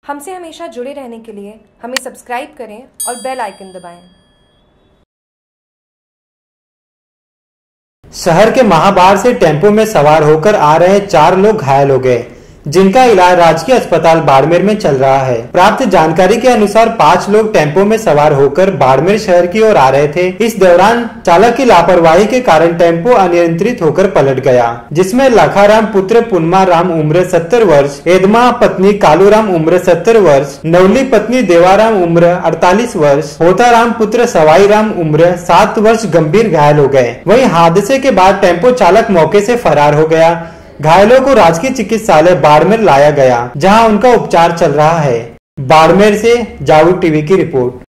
हमसे हमेशा जुड़े रहने के लिए हमें सब्सक्राइब करें और बेल आइकन दबाएं। शहर के महाबार से टेम्पो में सवार होकर आ रहे 4 लोग घायल हो गए, जिनका इलाज राजकीय अस्पताल बाड़मेर में चल रहा है। प्राप्त जानकारी के अनुसार 5 लोग टेम्पो में सवार होकर बाड़मेर शहर की ओर आ रहे थे। इस दौरान चालक की लापरवाही के कारण टेम्पो अनियंत्रित होकर पलट गया, जिसमें लखाराम पुत्र पुनमा राम उम्र 70 वर्ष, एदमा पत्नी कालूराम उम्र 70 वर्ष, नवली पत्नी देवाराम उम्र 48 वर्ष, होताराम पुत्र सवाई राम उम्र 7 वर्ष गंभीर घायल हो गए। वहीं हादसे के बाद टेम्पो चालक मौके से फरार हो गया। घायलों को राजकीय चिकित्सालय बाड़मेर लाया गया, जहां उनका उपचार चल रहा है। बाड़मेर से जाऊ टीवी की रिपोर्ट।